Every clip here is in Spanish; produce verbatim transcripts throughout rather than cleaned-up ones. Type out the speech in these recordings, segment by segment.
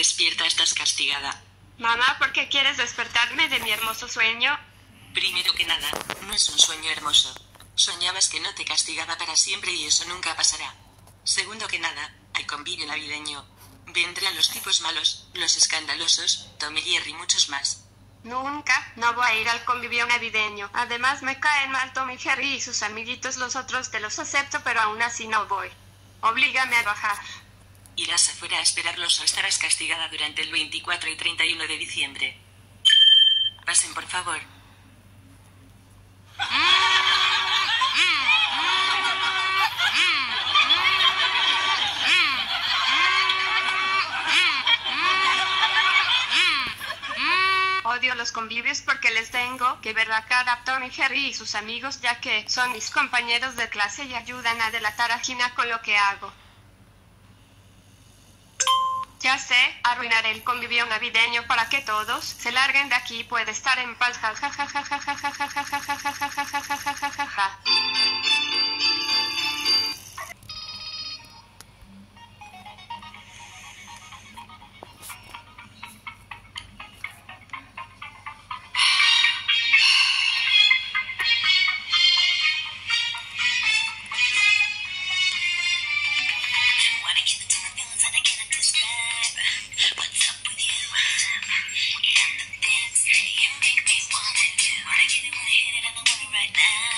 Despierta, estás castigada. Mamá, ¿por qué quieres despertarme de mi hermoso sueño? Primero que nada, no es un sueño hermoso. Soñabas que no te castigaba para siempre y eso nunca pasará. Segundo que nada, al convivio navideño vendrán los tipos malos, los escandalosos, Tom y Jerry y muchos más. Nunca, no voy a ir al convivio navideño. Además me caen mal Tom y Jerry y sus amiguitos, los otros te los acepto, pero aún así no voy. Oblígame a bajar. Irás afuera a esperarlos o estarás castigada durante el veinticuatro y treinta y uno de diciembre. Pasen, por favor. Odio los convivios porque les tengo que ver la cara a Tom y Jerry y sus amigos, ya que son mis compañeros de clase y ayudan a delatar a Gina con lo que hago. Ya sé, arruinaré el convivio navideño para que todos se larguen de aquí y pueda estar en paz. Right now.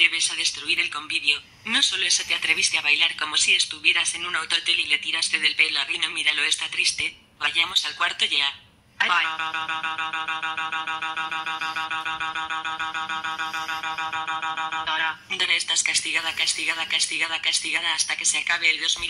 atreves a destruir el convivio, no solo eso, te atreviste a bailar como si estuvieras en un autotel y le tiraste del pelo a Rino. Míralo, está triste. Vayamos al cuarto ya. Dora, estás castigada, castigada, castigada, castigada hasta que se acabe el dos mil.